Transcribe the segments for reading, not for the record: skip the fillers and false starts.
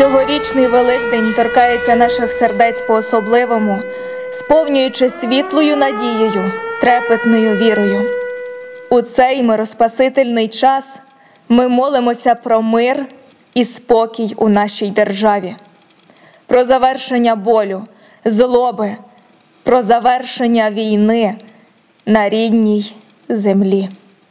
Цьогорічний Великдень торкається наших сердець по-особливому, сповнюючи світлою надією, трепетною вірою. У цей мироспасительний час ми молимося про мир і спокій у нашій державі, про завершення болю, злоби, про завершення війни на рідній землі.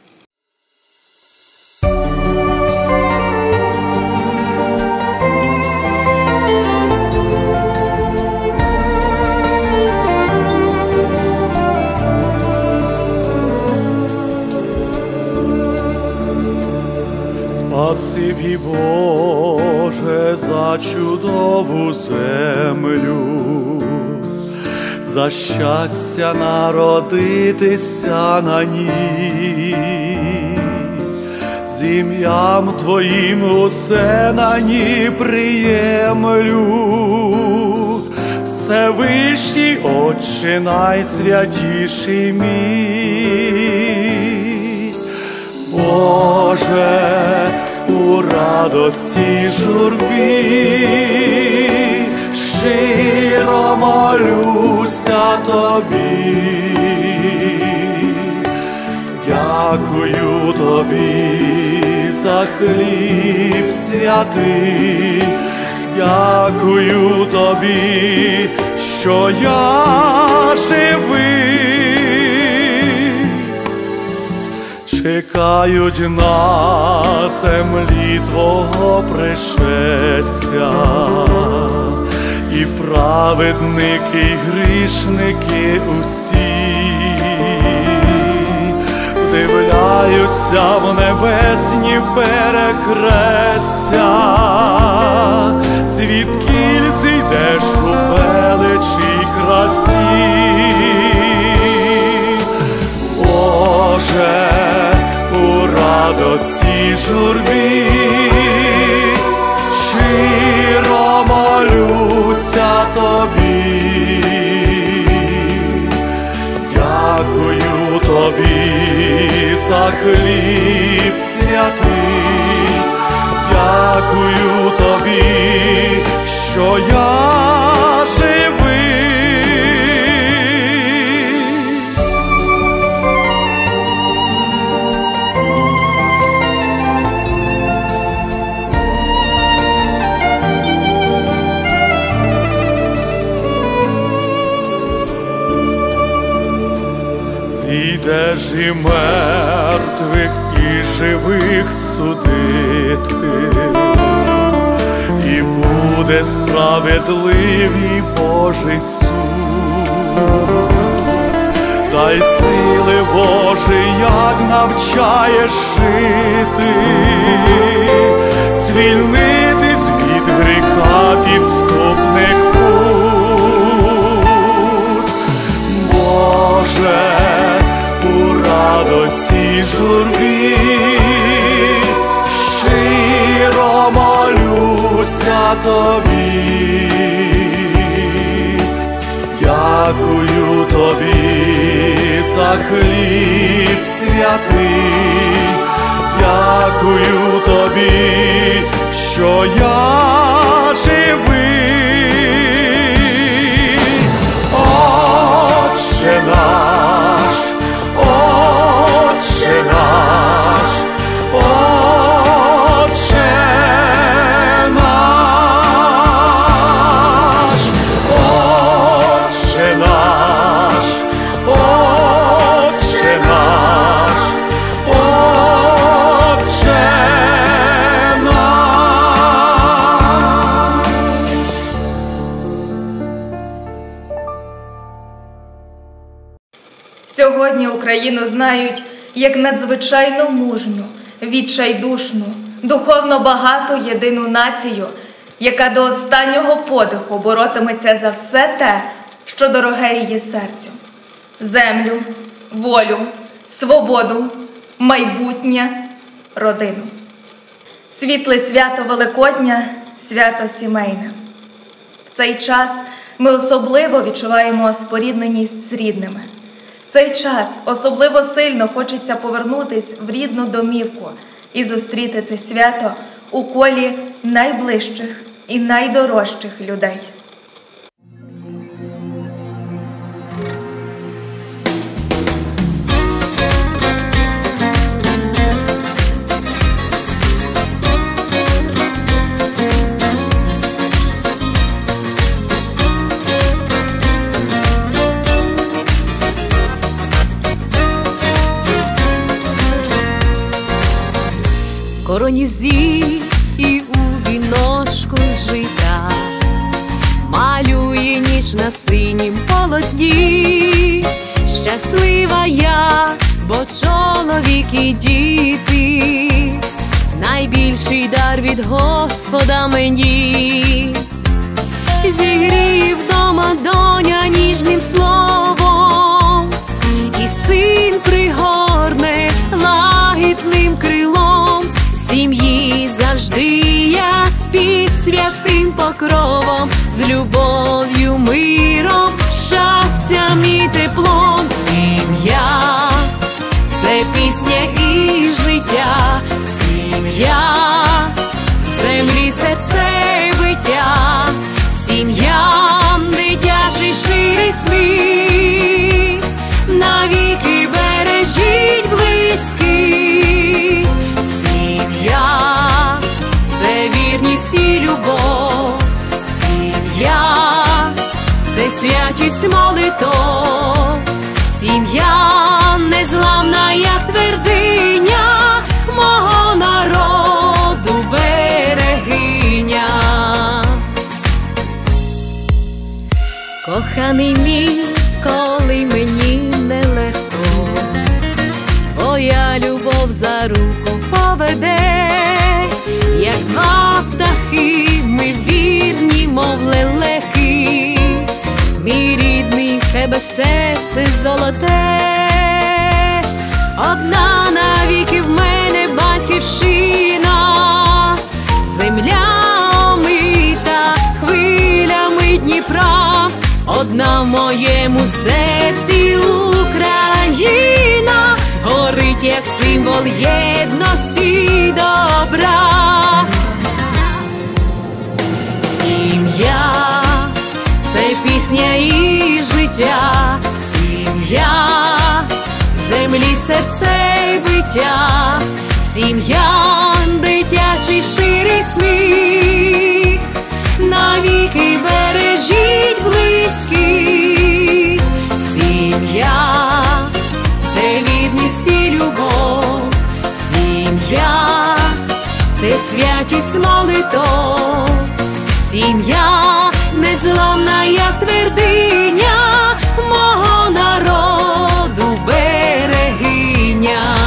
Спасибі, Боже, за чудову землю, за щастя народитися на ній. З ім'ям Твоїм усе на ній приємлю. Всевишній Отче найсвятіший мій. Боже, у радості журбі щиро молюся Тобі. Дякую Тобі за хліб святий, дякую Тобі, що я живий. Чекають на землі Твого пришестя і праведники, і грішники усі. Вдивляються в небесні перехрестя, звідкіль зійдеш у величі й красі. Боже, у радості журбі щиро молюся Тобі. Дякую Тобі за хліб святий, дякую Тобі, що я живий. Зійдеш і мертвих, і живих судити, і буде справедливий Божий суд. Дай сили, Боже, як навчаєш жити, звільнитись від гріха підступних пут. Боже, у радості журбі щиро молюся Тобі. Дякую Тобі за хліб святий, дякую Тобі, що я живий. Отче наш, Отче наш, Отче наш, Отче наш, Отче наш, Отче наш. Сьогодні Україну знають як надзвичайно мужню, відчайдушну, духовно багату єдину націю, яка до останнього подиху боротиметься за все те, що дороге її серцю. Землю, волю, свободу, майбутнє, родину. Світле свято Великодня – свято сімейне. В цей час ми особливо відчуваємо спорідненість з рідними. В цей час особливо сильно хочеться повернутись в рідну домівку і зустріти це свято у колі найближчих і найдорожчих людей. Короні зій і у віночку з жита малює ніч на синім полотні. Щаслива я, бо чоловік і діти найбільший дар від Господа мені. Зігріє вдома доня ніжним словом, і син пригорне лагідним крилом. В сім'ї завжди я під святим покровом, з любов'ю, миром, щастям і теплом. Сім'я – це пісня і життя, сім'я – землі серце биття, сім'я – дитячий ширий сміх, навіки бережіть близьких. Сім'я – це вірність і любов, сім'я – це святість молитов, сім'я – незламна, як твердиня мого народу берегиня. Коханий мій, коли мені нелегко, твоя любов за руку поведе, як два птахи ми вірні, мов лелеки, мій рідний, в тебе серце золоте. Одна навіки в мене батьківщина, земля омита хвилями Дніпра. Одна в моєму серці Україна, горить як символ єдності й добра. Сім'я – це пісня і життя, сім'я – землі серце й биття, сім'я – дитячий ширий сміх, навіки бережіть близьких. Сім'я – це вірність і любов, сім'я – це святість молитов, сім'я – незламна, як твердиня мого народу берегиня.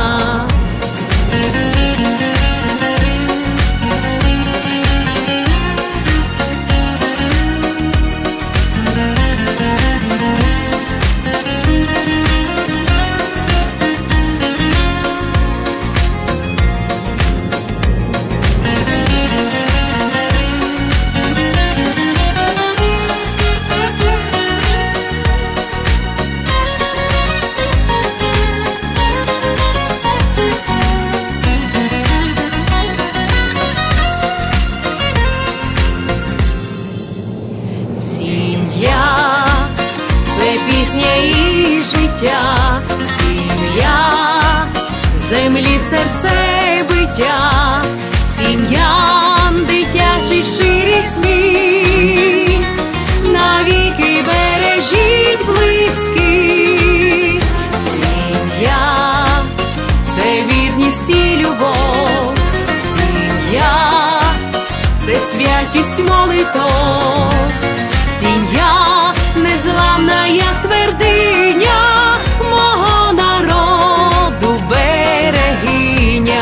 Сім'я – землі серце биття, сім'я – дитячий ширий сміх, навіки бережіть близьких. Сім'я – це вірність і любов, сім'я – це святість молитов, сім'я – незламна, як твердиня мого народу берегиня.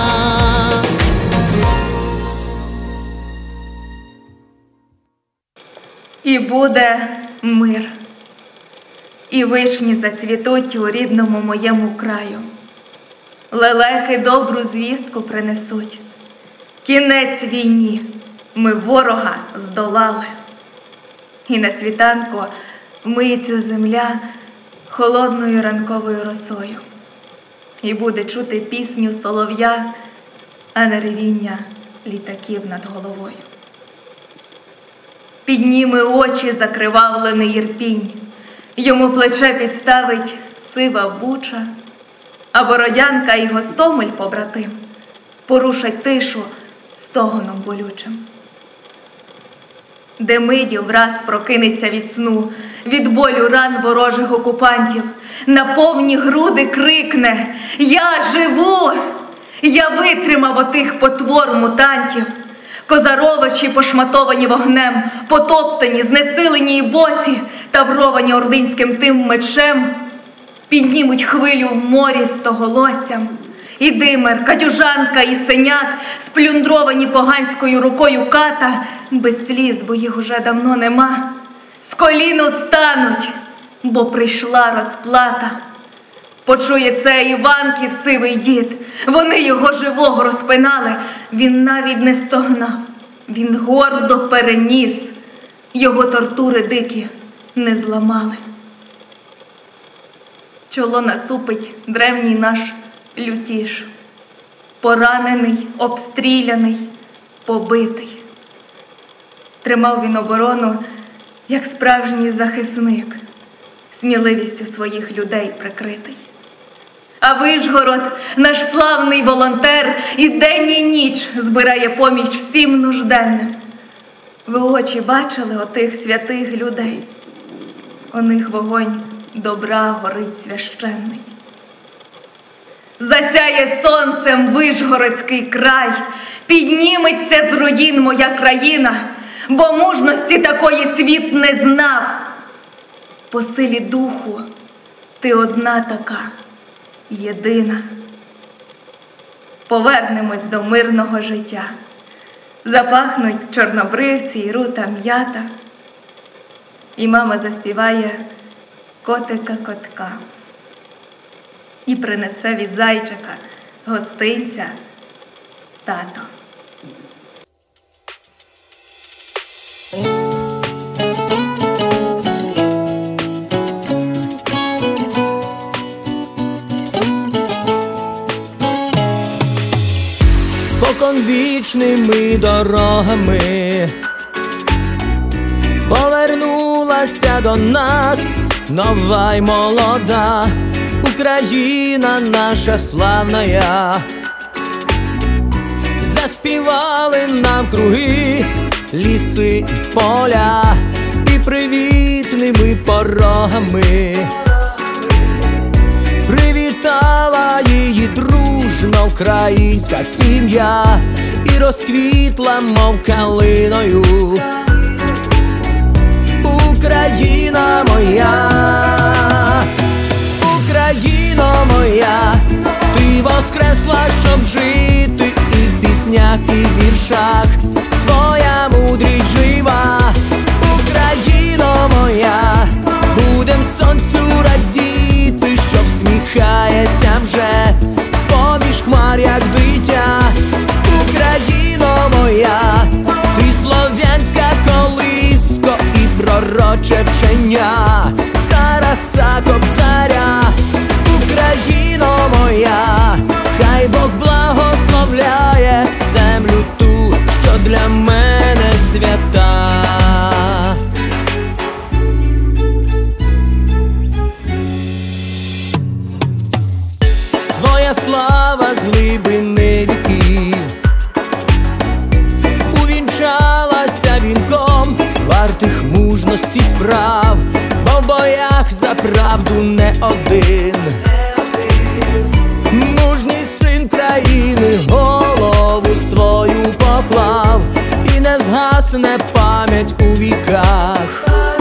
І буде мир, і вишні зацвітуть у рідному моєму краю. Лелеки добру звістку принесуть. Кінець війні, ми ворога здолали. І на світанку вмиється земля холодною ранковою росою. І буде чути пісню солов'я, а не ревіння літаків над головою. підніме очі закривавлений Ірпінь. Йому плече підставить сива Буча, а Бородянка і Гостомель, побратим, порушать тишу стогоном болючим. Демидів враз прокинеться від сну, від болю ран ворожих окупантів, на повні груди крикне: «Я живу! Я витримав отих потвор мутантів!» Козаровичі, пошматовані вогнем, потоптані, знесилені й босі, тавровані ординським тим мечем, піднімуть хвилю в морі стоголоссям. І Димер, Катюжанка і Синяк, сплюндровані поганською рукою ката, без сліз, бо їх уже давно нема, з колін стануть, бо прийшла розплата. Почує це Іванків сивий дід, вони його живого розпинали, він навіть не стогнав, він гордо переніс, його тортури дикі не зламали. Чоло насупить древній наш Лютіш, поранений, обстріляний, побитий. Тримав він оборону, як справжній захисник, сміливістю своїх людей прикритий. А Вишгород, наш славний волонтер, і день і ніч збирає поміч всім нужденним. Ви очі бачили отих святих людей? У них вогонь добра горить священний. Засяє сонцем Вишгородський край, підніметься з руїн моя країна, бо мужності такої світ не знав. По силі духу ти одна така, єдина. Повернемось до мирного життя. Запахнуть чорнобривці і рута м'ята. І мама заспіває котика-котка. І принесе від зайчика гостинця тато. Споконвічними дорогами повернулася до нас нова й молода Україна наша славная. Заспівали нам круги, ліси і поля, і привітними порогами привітала її дружна українська сім'я і розквітла, мов калиною. Україна моя, Україно моя, ти воскресла, щоб жити і в піснях, і в віршах, твоя мудрість жива. Україно моя, будем сонцю радіти, що всміхається вже з-поміж хмар, як дитя. Україно моя, ти слов'янська колиско і пророче вчення Тараса Кобзаря. Україно моя, хай Бог благословляє землю ту, що для мене свята. Твоя слава з глибини віків увінчалася вінком вартих мужності справ, бо в боях за правду не один. Мужній син країни голову свою поклав, і не згасне пам'ять у віках.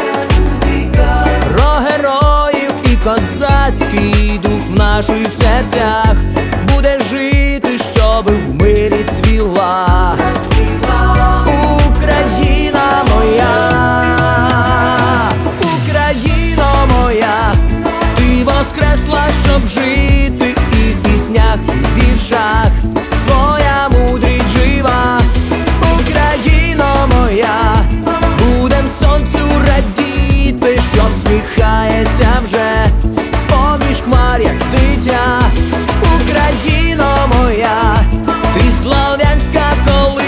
Про героїв і козацький дух в наших серцях буде жити, щоби в мирі цвіла. Україна моя, Україно моя, ти воскресла, щоб жити і в піснях, і в віршах, твоя мудрість жива. Україно моя, будем сонцю радіти, що всміхається вже з-поміж хмар, як дитя. Україно моя, ти слов'янська колиска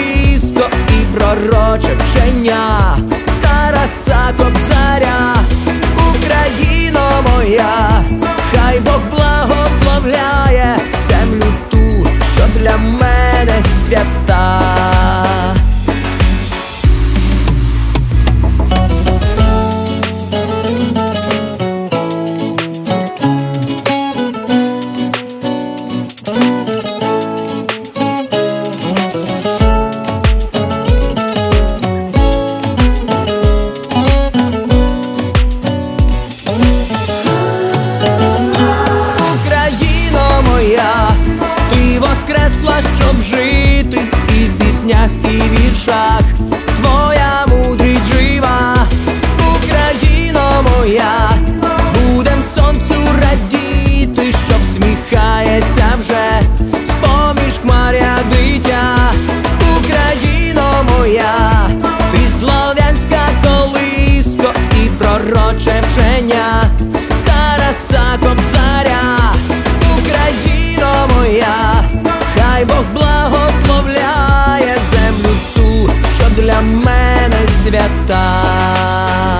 для мене свята,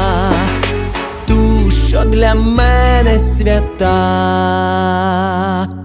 ту, що для мене свята.